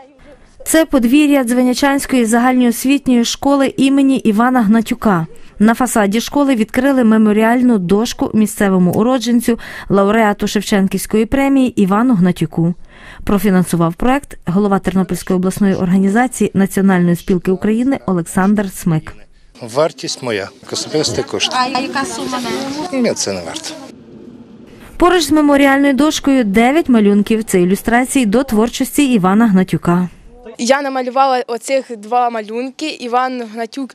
Це подвір'я Дзвенячанської загальноосвітньої школи імені Івана Гнатюка. На фасаді школи відкрили меморіальну дошку місцевому уродженцю, лауреату Шевченківської премії Івану Гнатюку. Профінансував проект голова Тернопільської обласної організації Національної спілки України Олександр Смик. Вартість моя, особистий кошт. А яка сума? Ні, це не варто. Поруч з меморіальною дошкою 9 малюнків – це ілюстрації до творчості Івана Гнатюка. Я намалювала оцих 2 малюнки. Іван Гнатюк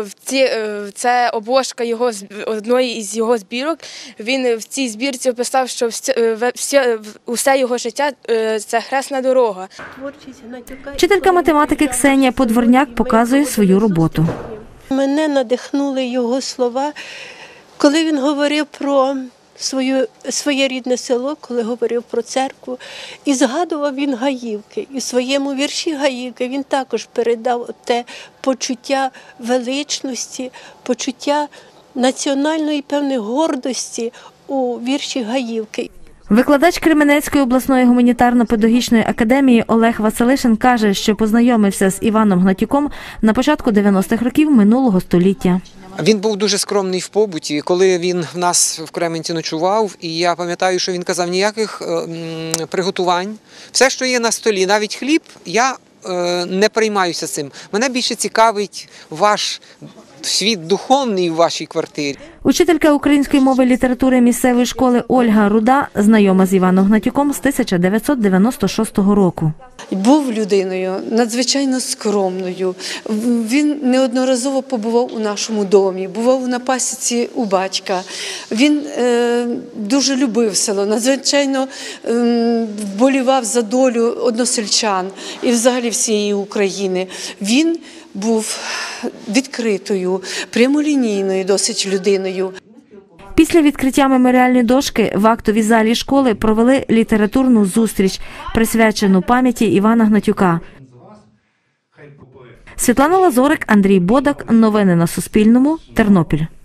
– це обложка одної із його збірок. Він в цій збірці описав, що усе його життя – це хресна дорога. Вчителька математики Ксенія Подворняк показує свою роботу. Мене надихнули його слова, коли він говорив про своє рідне село, коли говорив про церкву. І згадував він Гаївки. І в своєму вірші Гаївки він також передав те почуття величності, почуття національної, певної гордості у вірші Гаївки. Викладач Кременецької обласної гуманітарно-педагогічної академії Олег Василишин каже, що познайомився з Іваном Гнатюком на початку 90-х років минулого століття. Він був дуже скромний в побуті, коли він в нас в Кременці ночував, і я пам'ятаю, що він казав, ніяких приготувань. Все, що є на столі, навіть хліб, я не переймаюся цим. Мене більше цікавить ваш світ духовний в вашій квартирі. Учителька української мови і літератури місцевої школи Ольга Руда знайома з Іваном Гнатюком з 1996 року. Був людиною надзвичайно скромною. Він неодноразово побував у нашому домі, бував на пасіці у батька. Він дуже любив село, надзвичайно вболівав за долю односельчан і взагалі всієї України. Він був відкритою, прямолінійною досить людиною. Після відкриття меморіальної дошки в актовій залі школи провели літературну зустріч, присвячену пам'яті Івана Гнатюка. Світлана Лазорик, Андрій Бодак. Новини на Суспільному. Тернопіль.